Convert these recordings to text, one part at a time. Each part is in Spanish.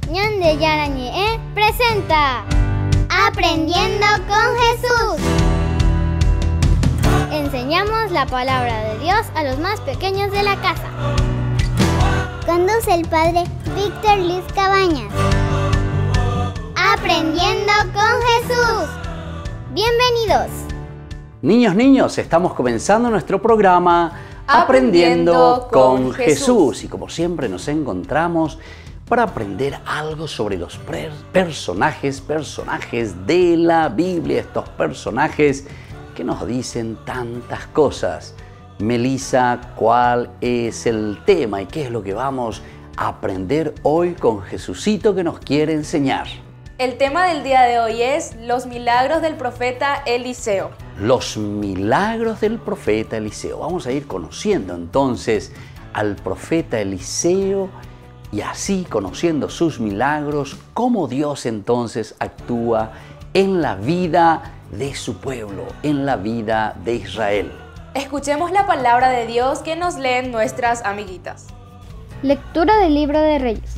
Ñande Yarañe presenta Aprendiendo con Jesús. Enseñamos la palabra de Dios a los más pequeños de la casa. Conduce el padre Víctor Luis Cabañas. Aprendiendo con Jesús. Bienvenidos. Niños, estamos comenzando nuestro programa Aprendiendo con Jesús. Y como siempre nos encontramos para aprender algo sobre los personajes de la Biblia. Estos personajes que nos dicen tantas cosas. Melissa, ¿cuál es el tema y qué es lo que vamos a aprender hoy con Jesucito que nos quiere enseñar? El tema del día de hoy es los milagros del profeta Eliseo. Los milagros del profeta Eliseo. Vamos a ir conociendo entonces al profeta Eliseo y así conociendo sus milagros, cómo Dios entonces actúa en la vida de su pueblo, en la vida de Israel. Escuchemos la palabra de Dios que nos leen nuestras amiguitas. Lectura del libro de Reyes.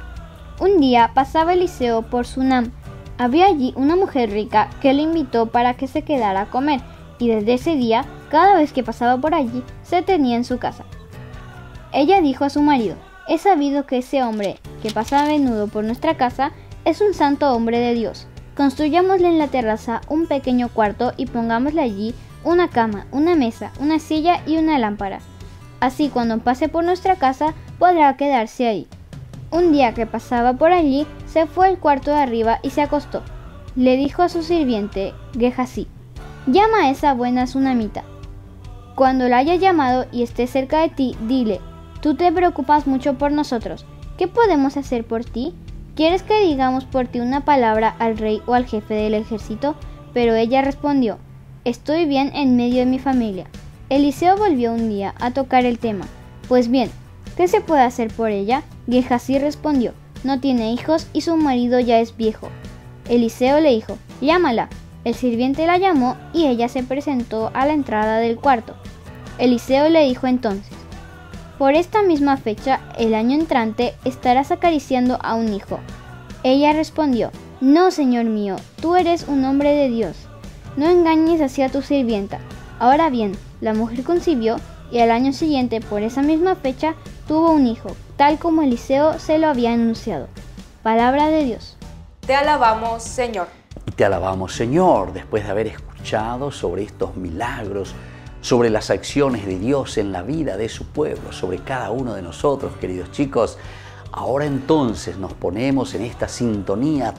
Un día pasaba Eliseo por Sunam. Había allí una mujer rica que le invitó para que se quedara a comer, y desde ese día, cada vez que pasaba por allí, se tenía en su casa. Ella dijo a su marido: «He sabido que ese hombre que pasa a menudo por nuestra casa es un santo hombre de Dios. Construyámosle en la terraza un pequeño cuarto y pongámosle allí una cama, una mesa, una silla y una lámpara. Así cuando pase por nuestra casa podrá quedarse ahí». Un día que pasaba por allí, se fue al cuarto de arriba y se acostó. Le dijo a su sirviente, Gehazi: «Llama a esa buena sunamita. Cuando la haya llamado y esté cerca de ti, dile: tú te preocupas mucho por nosotros. ¿Qué podemos hacer por ti? ¿Quieres que digamos por ti una palabra al rey o al jefe del ejército?». Pero ella respondió: «Estoy bien en medio de mi familia». Eliseo volvió un día a tocar el tema. «Pues bien, ¿qué se puede hacer por ella?». Gehazi respondió: «No tiene hijos y su marido ya es viejo». Eliseo le dijo: «Llámala». El sirviente la llamó y ella se presentó a la entrada del cuarto. Eliseo le dijo entonces: «Por esta misma fecha, el año entrante, estarás acariciando a un hijo». Ella respondió: «No, señor mío, tú eres un hombre de Dios. No engañes así a tu sirvienta». Ahora bien, la mujer concibió y al año siguiente, por esa misma fecha, tuvo un hijo, tal como Eliseo se lo había anunciado. Palabra de Dios. Te alabamos, Señor. Y te alabamos, Señor, después de haber escuchado sobre estos milagros, sobre las acciones de Dios en la vida de su pueblo, sobre cada uno de nosotros, queridos chicos. Ahora entonces nos ponemos en esta sintonía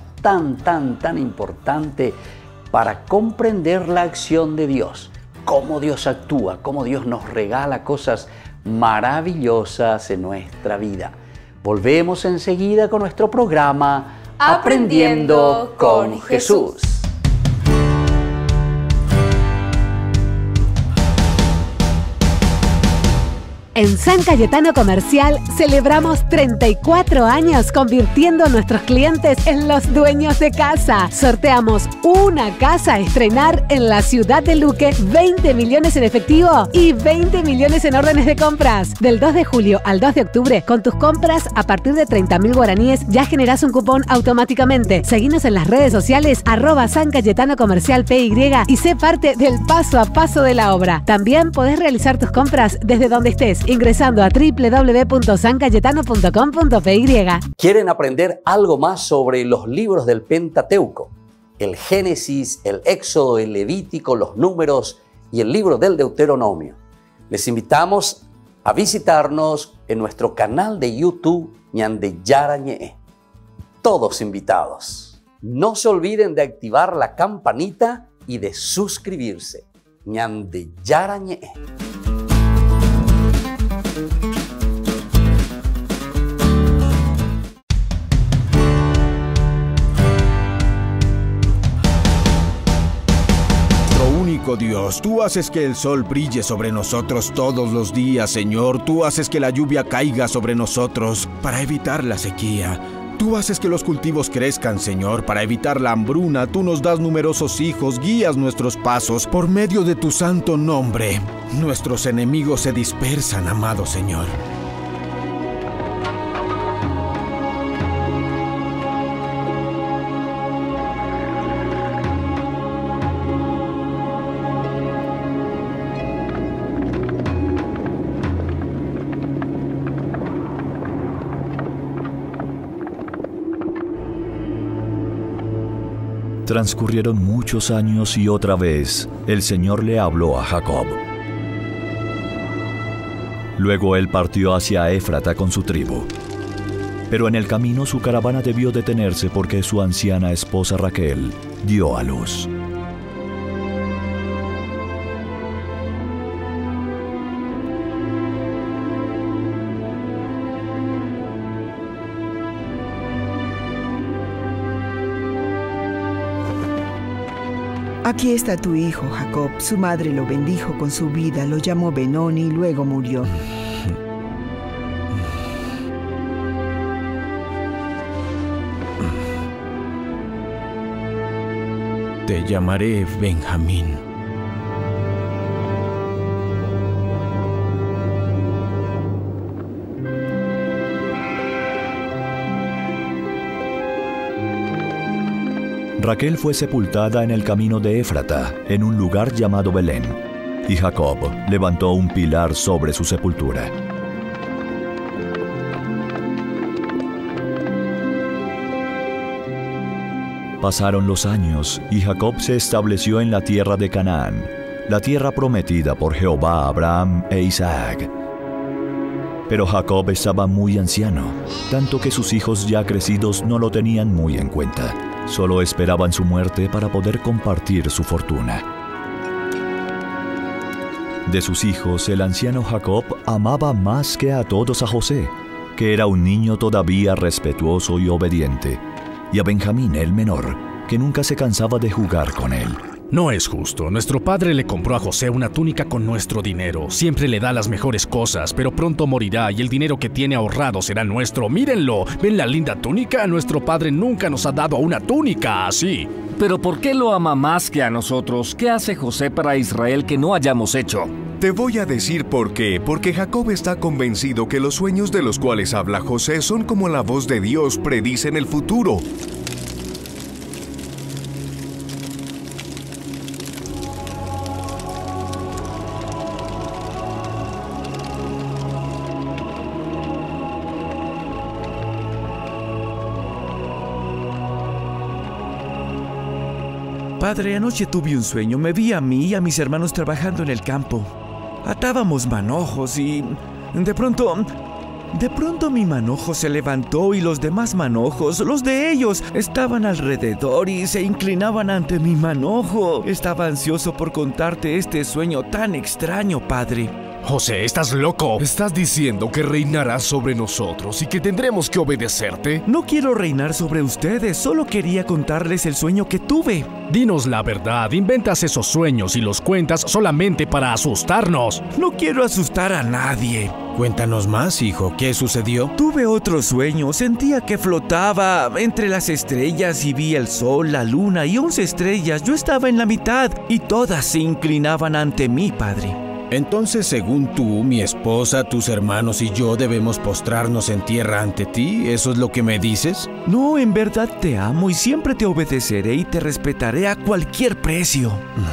tan importante para comprender la acción de Dios, cómo Dios actúa, cómo Dios nos regala cosas maravillosas en nuestra vida. Volvemos enseguida con nuestro programa Aprendiendo con Jesús. En San Cayetano Comercial celebramos 34 años convirtiendo a nuestros clientes en los dueños de casa. Sorteamos una casa a estrenar en la ciudad de Luque, 20 millones en efectivo y 20 millones en órdenes de compras. Del 2 de julio al 2 de octubre, con tus compras a partir de 30.000 guaraníes ya generás un cupón automáticamente. Seguinos en las redes sociales @San Cayetano Comercial PY y sé parte del paso a paso de la obra. También podés realizar tus compras desde donde estés, ingresando a www.sancayetano.com.py. ¿Quieren aprender algo más sobre los libros del Pentateuco? El Génesis, el Éxodo, el Levítico, los Números y el libro del Deuteronomio. Les invitamos a visitarnos en nuestro canal de YouTube Ñande Yarañe. Todos invitados. No se olviden de activar la campanita y de suscribirse. Ñande Yarañe. Dios, tú haces que el sol brille sobre nosotros todos los días, Señor. Tú haces que la lluvia caiga sobre nosotros para evitar la sequía. Tú haces que los cultivos crezcan, Señor, para evitar la hambruna. Tú nos das numerosos hijos, guías nuestros pasos por medio de tu santo nombre. Nuestros enemigos se dispersan, amado Señor. Transcurrieron muchos años y otra vez el Señor le habló a Jacob. Luego él partió hacia Éfrata con su tribu. Pero en el camino su caravana debió detenerse porque su anciana esposa Raquel dio a luz. Aquí está tu hijo, Jacob. Su madre lo bendijo con su vida, lo llamó Benoni y luego murió. Te llamaré Benjamín. Raquel fue sepultada en el camino de Éfrata, en un lugar llamado Belén, y Jacob levantó un pilar sobre su sepultura. Pasaron los años, y Jacob se estableció en la tierra de Canaán, la tierra prometida por Jehová a Abraham e Isaac. Pero Jacob estaba muy anciano, tanto que sus hijos ya crecidos no lo tenían muy en cuenta. Solo esperaban su muerte para poder compartir su fortuna. De sus hijos, el anciano Jacob amaba más que a todos a José, que era un niño todavía respetuoso y obediente, y a Benjamín, el menor, que nunca se cansaba de jugar con él. No es justo. Nuestro padre le compró a José una túnica con nuestro dinero. Siempre le da las mejores cosas, pero pronto morirá y el dinero que tiene ahorrado será nuestro. ¡Mírenlo! ¿Ven la linda túnica? Nuestro padre nunca nos ha dado una túnica así. ¿Pero por qué lo ama más que a nosotros? ¿Qué hace José para Israel que no hayamos hecho? Te voy a decir por qué. Porque Jacob está convencido que los sueños de los cuales habla José son como la voz de Dios predicen el futuro. Padre, anoche tuve un sueño. Me vi a mí y a mis hermanos trabajando en el campo. Atábamos manojos y... De pronto mi manojo se levantó y los demás manojos, los de ellos, estaban alrededor y se inclinaban ante mi manojo. Estaba ansioso por contarte este sueño tan extraño, Padre. José, ¿estás loco? ¿Estás diciendo que reinarás sobre nosotros y que tendremos que obedecerte? No quiero reinar sobre ustedes, solo quería contarles el sueño que tuve. Dinos la verdad, inventas esos sueños y los cuentas solamente para asustarnos. No quiero asustar a nadie. Cuéntanos más, hijo. ¿Qué sucedió? Tuve otro sueño. Sentía que flotaba entre las estrellas y vi el sol, la luna y 11 estrellas. Yo estaba en la mitad y todas se inclinaban ante mí, Padre. Entonces, según tú, mi esposa, tus hermanos y yo debemos postrarnos en tierra ante ti. ¿Eso es lo que me dices? No, en verdad te amo y siempre te obedeceré y te respetaré a cualquier precio.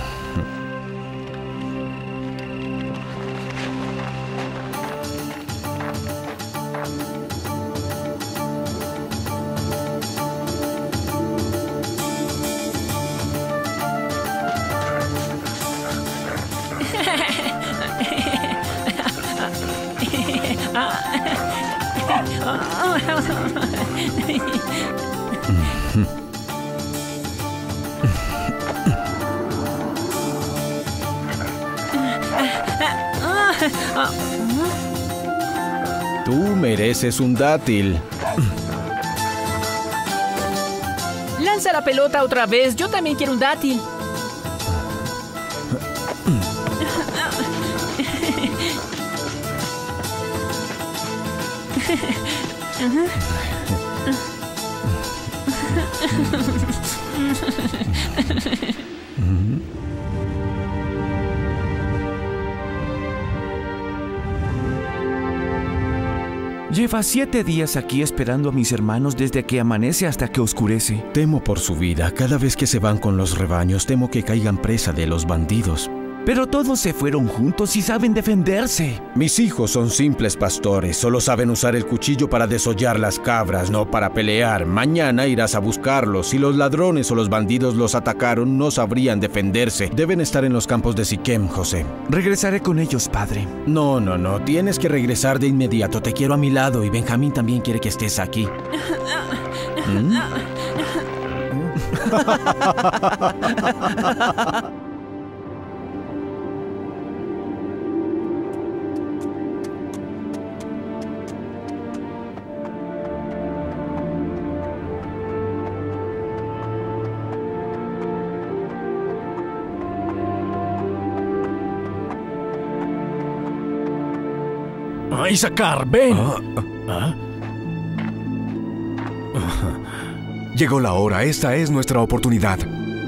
Tú mereces un dátil. Lanza la pelota otra vez. Yo también quiero un dátil. Lleva 7 días aquí esperando a mis hermanos desde que amanece hasta que oscurece. Temo por su vida. Cada vez que se van con los rebaños, temo que caigan presa de los bandidos. Pero todos se fueron juntos y saben defenderse. Mis hijos son simples pastores, solo saben usar el cuchillo para desollar las cabras, no para pelear. Mañana irás a buscarlos. Si los ladrones o los bandidos los atacaron, no sabrían defenderse. Deben estar en los campos de Siquem, José. Regresaré con ellos, padre. No, tienes que regresar de inmediato. Te quiero a mi lado y Benjamín también quiere que estés aquí. Isaacar, ven. Llegó la hora, esta es nuestra oportunidad.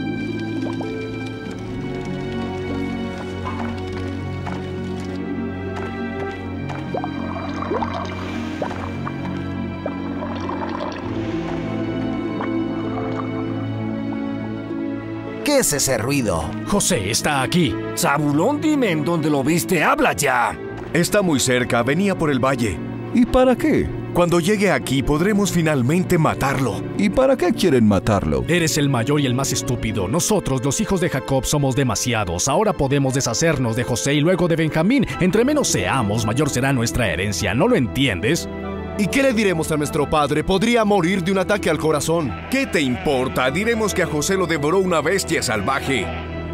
¿Qué es ese ruido? José está aquí. Zabulón, dime en dónde lo viste, habla ya. Está muy cerca, venía por el valle. ¿Y para qué? Cuando llegue aquí podremos finalmente matarlo. ¿Y para qué quieren matarlo? Eres el mayor y el más estúpido. Nosotros, los hijos de Jacob, somos demasiados. Ahora podemos deshacernos de José y luego de Benjamín. Entre menos seamos, mayor será nuestra herencia. ¿No lo entiendes? ¿Y qué le diremos a nuestro padre? Podría morir de un ataque al corazón. ¿Qué te importa? Diremos que a José lo devoró una bestia salvaje.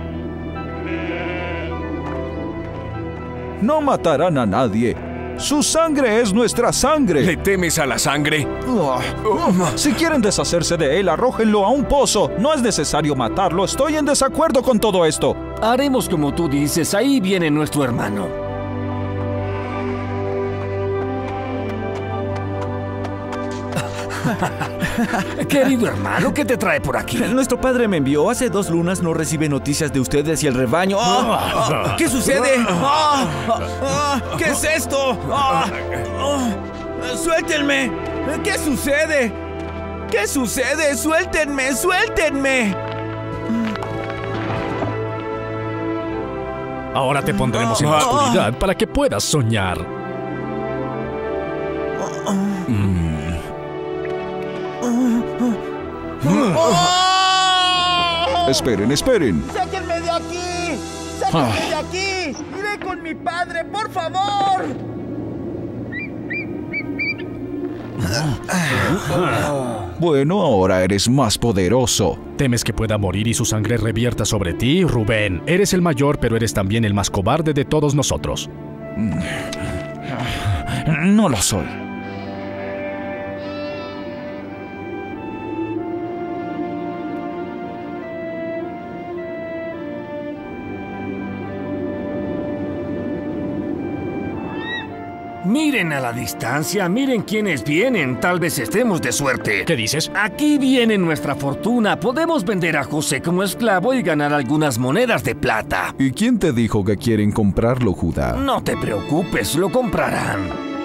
No matarán a nadie. Su sangre es nuestra sangre. ¿Le temes a la sangre? Si quieren deshacerse de él, arrójenlo a un pozo. No es necesario matarlo. Estoy en desacuerdo con todo esto. Haremos como tú dices. Ahí viene nuestro hermano. Querido hermano, ¿qué te trae por aquí? Nuestro padre me envió. Hace 2 lunas no recibe noticias de ustedes y el rebaño. ¿Qué sucede? ¿Qué es esto? ¡Suéltenme! ¿Qué sucede? ¿Qué sucede? ¡Suéltenme! ¡Suéltenme! Ahora te pondremos en la oscuridad para que puedas soñar. Esperen. ¡Sáquenme de aquí! ¡Sáquenme de aquí! ¡Iré con mi padre, por favor! Bueno, ahora eres más poderoso. ¿Temes que pueda morir y su sangre revierta sobre ti, Rubén? Eres el mayor, pero eres también el más cobarde de todos nosotros. No lo soy. Miren a la distancia, miren quiénes vienen. Tal vez estemos de suerte. ¿Qué dices? Aquí viene nuestra fortuna. Podemos vender a José como esclavo y ganar algunas monedas de plata. ¿Y quién te dijo que quieren comprarlo, Judá? No te preocupes, lo comprarán.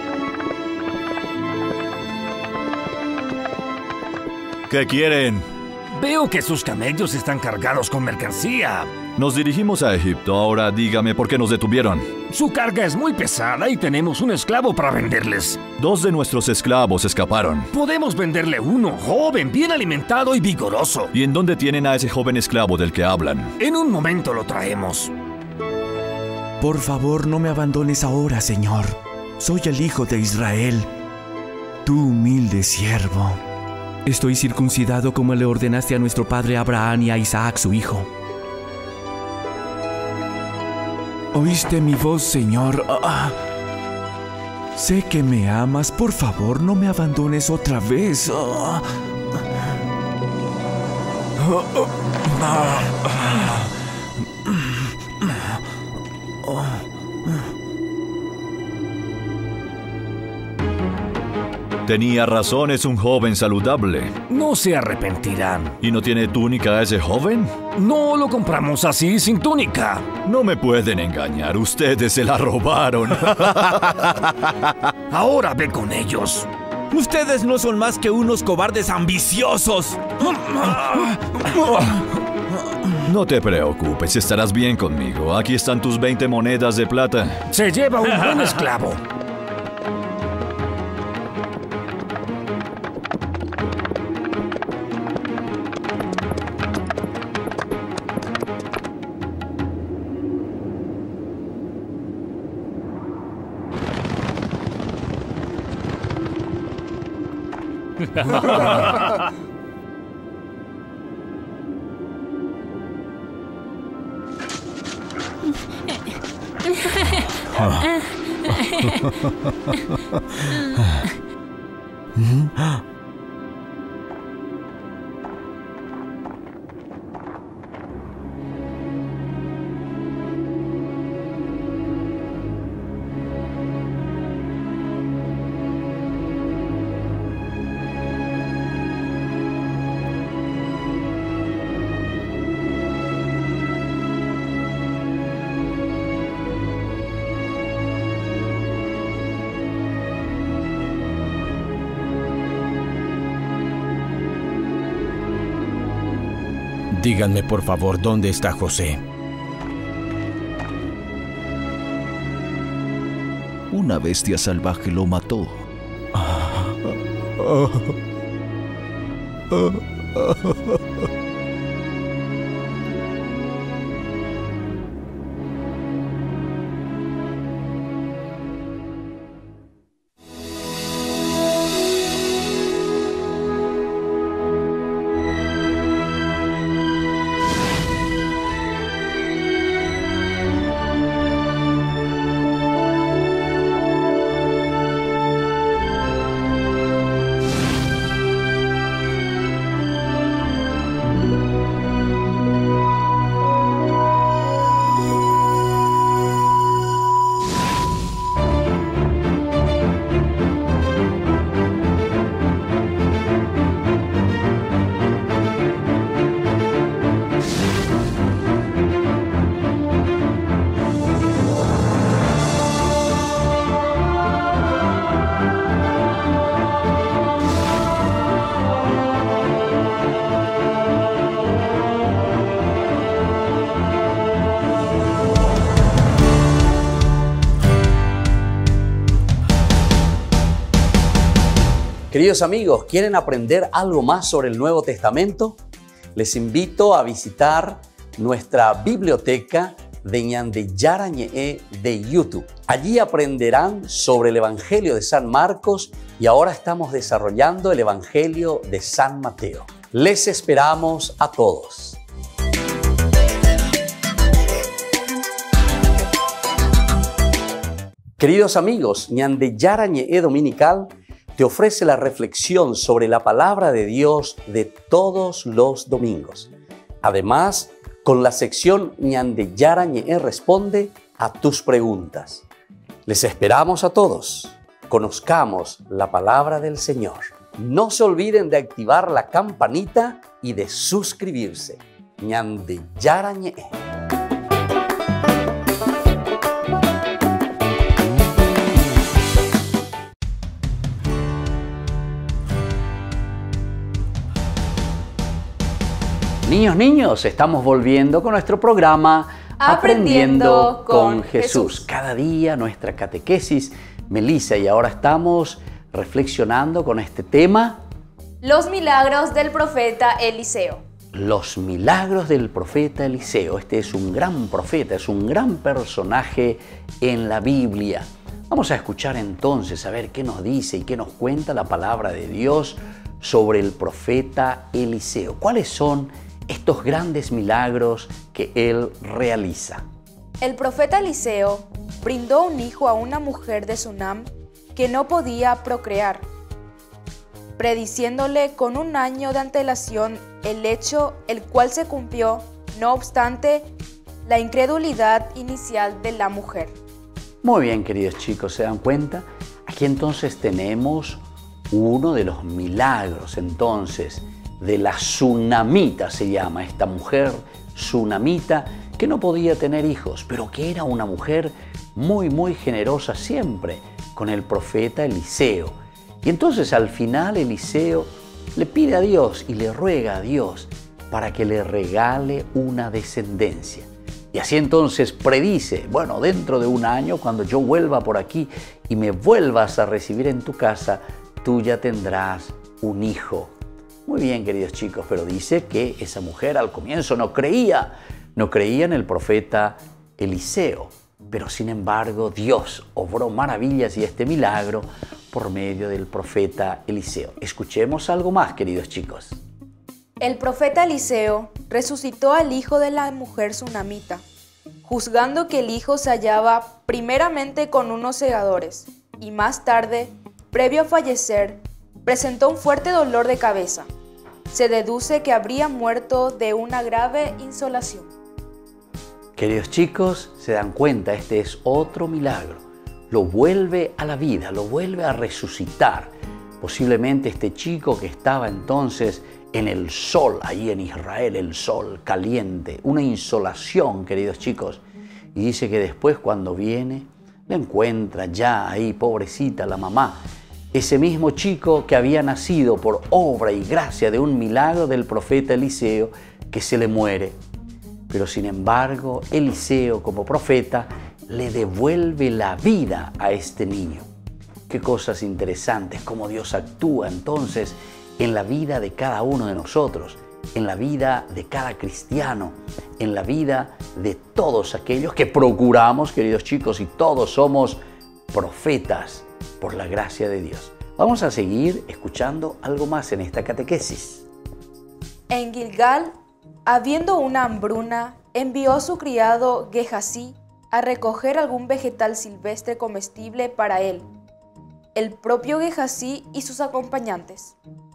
¿Qué quieren? Veo que sus camellos están cargados con mercancía. Nos dirigimos a Egipto. Ahora dígame por qué nos detuvieron. Su carga es muy pesada y tenemos un esclavo para venderles. 2 de nuestros esclavos escaparon. Podemos venderle uno, joven, bien alimentado y vigoroso. ¿Y en dónde tienen a ese joven esclavo del que hablan? En un momento lo traemos. Por favor, no me abandones ahora, Señor. Soy el hijo de Israel, tu humilde siervo. Estoy circuncidado como le ordenaste a nuestro padre Abraham y a Isaac, su hijo. ¿Oíste mi voz, Señor? Sé que me amas. Por favor, no me abandones otra vez. Tenía razón, es un joven saludable. No se arrepentirán. ¿Y no tiene túnica ese joven? No, lo compramos así, sin túnica. No me pueden engañar, ustedes se la robaron. Ahora ve con ellos. Ustedes no son más que unos cobardes ambiciosos. No te preocupes, estarás bien conmigo. Aquí están tus 20 monedas de plata. Se lleva un buen esclavo. Díganme por favor, ¿dónde está José? Una bestia salvaje lo mató. Queridos amigos, ¿quieren aprender algo más sobre el Nuevo Testamento? Les invito a visitar nuestra biblioteca de Ñande Yarañe de YouTube. Allí aprenderán sobre el Evangelio de San Marcos y ahora estamos desarrollando el Evangelio de San Mateo. Les esperamos a todos. Queridos amigos, Ñande Yarañe Dominical te ofrece la reflexión sobre la palabra de Dios de todos los domingos. Además, con la sección Ñande Yarañe responde a tus preguntas. Les esperamos a todos. Conozcamos la palabra del Señor. No se olviden de activar la campanita y de suscribirse. Ñande Yarañe. Niños, estamos volviendo con nuestro programa Aprendiendo con Jesús. Cada día nuestra catequesis, Melissa, y ahora estamos reflexionando con este tema. Los milagros del profeta Eliseo. Los milagros del profeta Eliseo. Este es un gran profeta, es un gran personaje en la Biblia. Vamos a escuchar entonces a ver qué nos dice y qué nos cuenta la palabra de Dios sobre el profeta Eliseo. ¿Cuáles son estos grandes milagros que él realiza? El profeta Eliseo brindó un hijo a una mujer de Sunam que no podía procrear, prediciéndole con 1 año de antelación el hecho, el cual se cumplió, no obstante, la incredulidad inicial de la mujer. Muy bien, queridos chicos, ¿se dan cuenta? Aquí entonces tenemos uno de los milagros entonces de la Sunamita, se llama esta mujer Sunamita, que no podía tener hijos, pero que era una mujer muy generosa siempre con el profeta Eliseo. Y entonces al final Eliseo le pide a Dios y le ruega a Dios para que le regale una descendencia. Y así entonces predice, bueno, dentro de un año, cuando yo vuelva por aquí y me vuelvas a recibir en tu casa, tú ya tendrás un hijo. Muy bien, queridos chicos, pero dice que esa mujer al comienzo no creía en el profeta Eliseo. Pero sin embargo, Dios obró maravillas y este milagro por medio del profeta Eliseo. Escuchemos algo más, queridos chicos. El profeta Eliseo resucitó al hijo de la mujer sunamita, juzgando que el hijo se hallaba primeramente con unos segadores, y más tarde, previo a fallecer, presentó un fuerte dolor de cabeza. Se deduce que habría muerto de una grave insolación. Queridos chicos, se dan cuenta, este es otro milagro. Lo vuelve a la vida, lo vuelve a resucitar. Posiblemente este chico que estaba entonces en el sol, ahí en Israel, el sol caliente, una insolación, queridos chicos. Y dice que después cuando viene, le encuentra ya ahí, pobrecita la mamá, ese mismo chico que había nacido por obra y gracia de un milagro del profeta Eliseo, que se le muere. Pero sin embargo, Eliseo como profeta le devuelve la vida a este niño. Qué cosas interesantes, cómo Dios actúa entonces en la vida de cada uno de nosotros, en la vida de cada cristiano, en la vida de todos aquellos que procuramos, queridos chicos, y todos somos profetas por la gracia de Dios. Vamos a seguir escuchando algo más en esta catequesis. En Gilgal, habiendo una hambruna, envió a su criado Gehasí a recoger algún vegetal silvestre comestible para él, el propio Gehasí y sus acompañantes.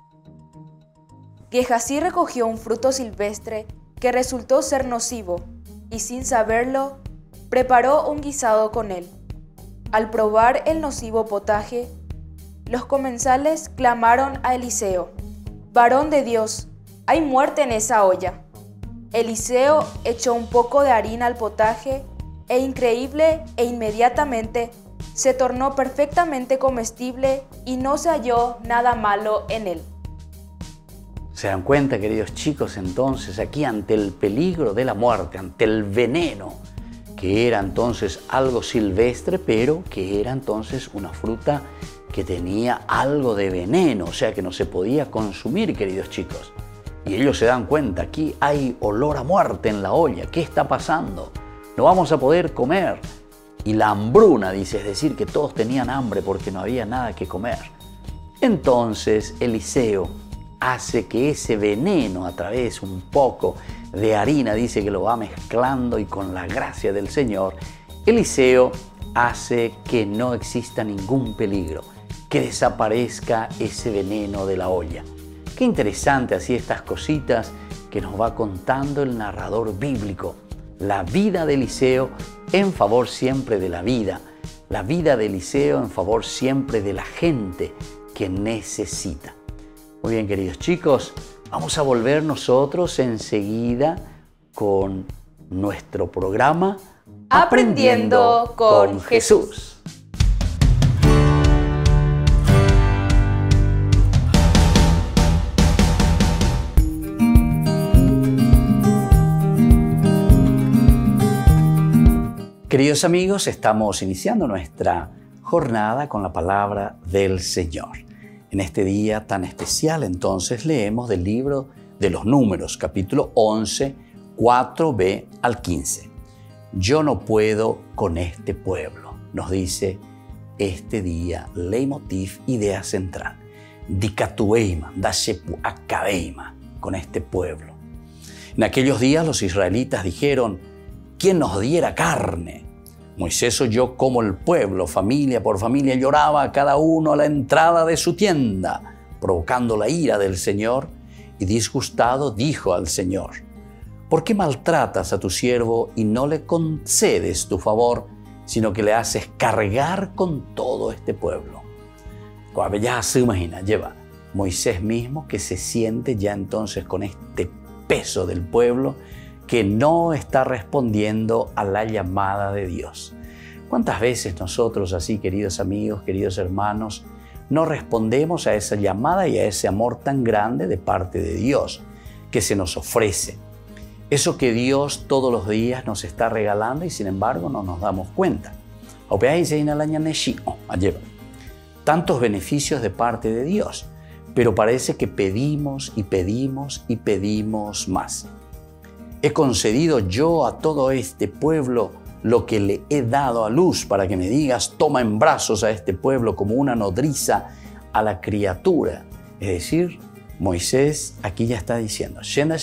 Gehasí recogió un fruto silvestre que resultó ser nocivo y sin saberlo, preparó un guisado con él. Al probar el nocivo potaje, los comensales clamaron a Eliseo: «Varón de Dios, hay muerte en esa olla». Eliseo echó un poco de harina al potaje e inmediatamente se tornó perfectamente comestible y no se halló nada malo en él. ¿Se dan cuenta, queridos chicos, entonces aquí ante el peligro de la muerte, ante el veneno, que era entonces algo silvestre, pero que era entonces una fruta que tenía algo de veneno, o sea que no se podía consumir, queridos chicos? Y ellos se dan cuenta, aquí hay olor a muerte en la olla, ¿qué está pasando? No vamos a poder comer. Y la hambruna, dice, es decir, que todos tenían hambre porque no había nada que comer. Entonces Eliseo hace que ese veneno, a través un poco de harina, dice que lo va mezclando, y con la gracia del Señor, Eliseo hace que no exista ningún peligro, que desaparezca ese veneno de la olla. Qué interesante así estas cositas que nos va contando el narrador bíblico. La vida de Eliseo en favor siempre de la vida de Eliseo en favor siempre de la gente que necesita. Muy bien, queridos chicos, vamos a volver nosotros enseguida con nuestro programa Aprendiendo con Jesús. Queridos amigos, estamos iniciando nuestra jornada con la palabra del Señor. En este día tan especial, entonces, leemos del libro de los Números, capítulo 11, 4b al 15. Yo no puedo con este pueblo, nos dice este día, leitmotiv, idea central. Dikatueima, dashepu akabeima, con este pueblo. En aquellos días los israelitas dijeron: ¿quién nos diera carne? Moisés oyó cómo el pueblo, familia por familia, lloraba a cada uno a la entrada de su tienda, provocando la ira del Señor, y disgustado dijo al Señor: ¿por qué maltratas a tu siervo y no le concedes tu favor, sino que le haces cargar con todo este pueblo? Ya se imagina, lleva Moisés mismo que se siente ya entonces con este peso del pueblo que no está respondiendo a la llamada de Dios. ¿Cuántas veces nosotros así, queridos amigos, queridos hermanos, no respondemos a esa llamada y a ese amor tan grande de parte de Dios, que se nos ofrece. Eso que Dios todos los días nos está regalando y sin embargo no nos damos cuenta. Tantos beneficios de parte de Dios, pero parece que pedimos y pedimos y pedimos más. He concedido yo a todo este pueblo lo que le he dado a luz, para que me digas, toma en brazos a este pueblo como una nodriza a la criatura. Es decir, Moisés aquí ya está diciendo,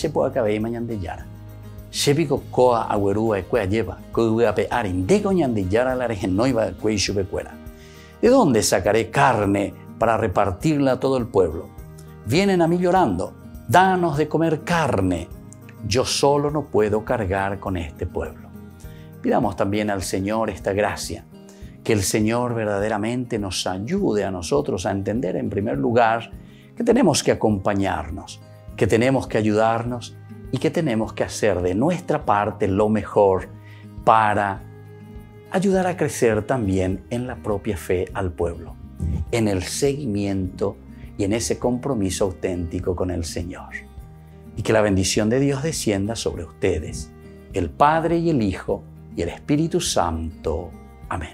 ¿de dónde sacaré carne para repartirla a todo el pueblo? Vienen a mí llorando, danos de comer carne. Yo solo no puedo cargar con este pueblo. Pidamos también al Señor esta gracia, que el Señor verdaderamente nos ayude a nosotros a entender en primer lugar que tenemos que acompañarnos, que tenemos que ayudarnos y que tenemos que hacer de nuestra parte lo mejor para ayudar a crecer también en la propia fe al pueblo, en el seguimiento y en ese compromiso auténtico con el Señor. Y que la bendición de Dios descienda sobre ustedes, el Padre y el Hijo y el Espíritu Santo. Amén.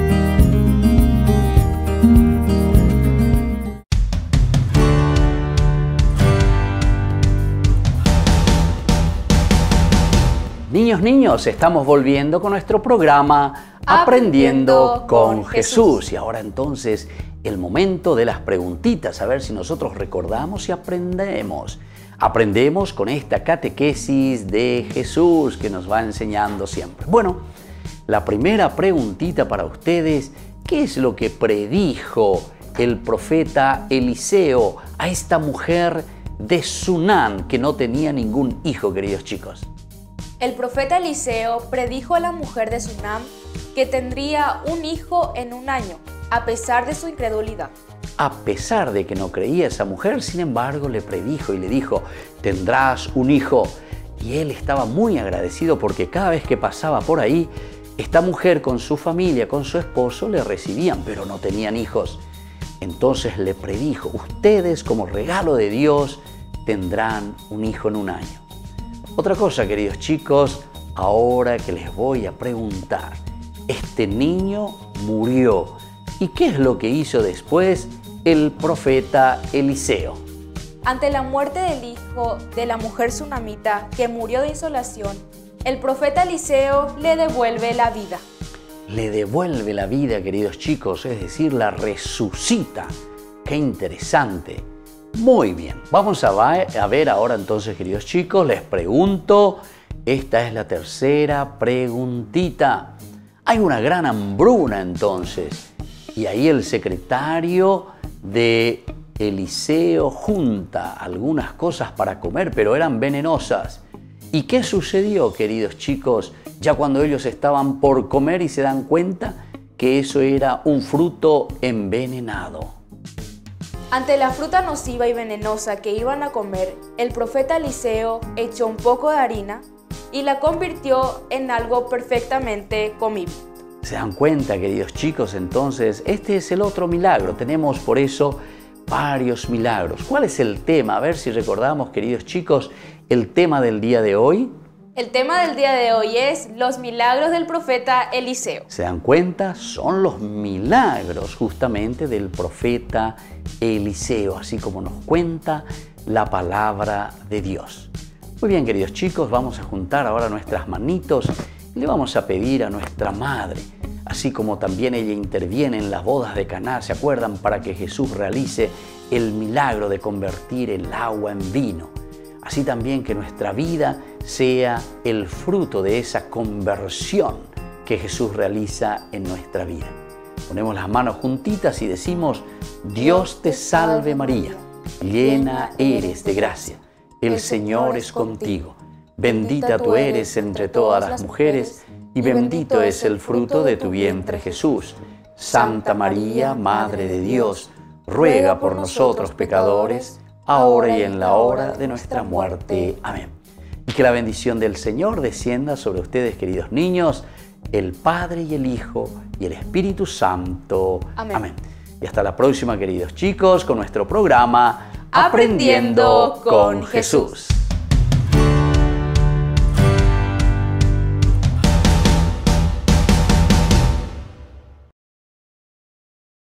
Niños, estamos volviendo con nuestro programa Aprendiendo con Jesús. Y ahora entonces el momento de las preguntitas, a ver si nosotros recordamos y aprendemos. Aprendemos con esta catequesis de Jesús que nos va enseñando siempre. Bueno, la primera preguntita para ustedes, ¿qué es lo que predijo el profeta Eliseo a esta mujer de Sunam que no tenía ningún hijo, queridos chicos? El profeta Eliseo predijo a la mujer de Sunam que tendría un hijo en un año, a pesar de su incredulidad. A pesar de que no creía esa mujer, sin embargo, le predijo y le dijo, tendrás un hijo. Y él estaba muy agradecido porque cada vez que pasaba por ahí, esta mujer con su familia, con su esposo, le recibían, pero no tenían hijos. Entonces le predijo, ustedes como regalo de Dios tendrán un hijo en un año. Otra cosa, queridos chicos, ahora que les voy a preguntar, este niño murió. ¿Y qué es lo que hizo después el profeta Eliseo? Ante la muerte del hijo de la mujer sunamita que murió de insolación, el profeta Eliseo le devuelve la vida. Le devuelve la vida, queridos chicos, es decir, la resucita. ¡Qué interesante! Muy bien, vamos a ver ahora entonces, queridos chicos, les pregunto, esta es la tercera preguntita. Hay una gran hambruna entonces, y ahí el secretario de Eliseo junta algunas cosas para comer, pero eran venenosas. ¿Y qué sucedió, queridos chicos, ya cuando ellos estaban por comer y se dan cuenta que eso era un fruto envenenado? Ante la fruta nociva y venenosa que iban a comer, el profeta Eliseo echó un poco de harina y la convirtió en algo perfectamente comible. ¿Se dan cuenta, queridos chicos? Entonces, este es el otro milagro. Tenemos por eso varios milagros. ¿Cuál es el tema? A ver si recordamos, queridos chicos, el tema del día de hoy. El tema del día de hoy es los milagros del profeta Eliseo. ¿Se dan cuenta? Son los milagros justamente del profeta Eliseo, así como nos cuenta la palabra de Dios. Muy bien, queridos chicos, vamos a juntar ahora nuestras manitos y le vamos a pedir a nuestra madre, así como también ella interviene en las bodas de Caná, ¿se acuerdan? Para que Jesús realice el milagro de convertir el agua en vino. Así también que nuestra vida sea el fruto de esa conversión que Jesús realiza en nuestra vida. Ponemos las manos juntitas y decimos, Dios te salve María, llena eres de gracia, el Señor es contigo. Bendita tú eres entre todas las mujeres y bendito es el fruto de tu vientre Jesús. Santa María, Madre de Dios, ruega por nosotros pecadores, ahora y en la hora de nuestra muerte. Amén. Y que la bendición del Señor descienda sobre ustedes, queridos niños, el Padre y el Hijo y el Espíritu Santo. Amén. Amén. Y hasta la próxima, queridos chicos, con nuestro programa Aprendiendo con Jesús.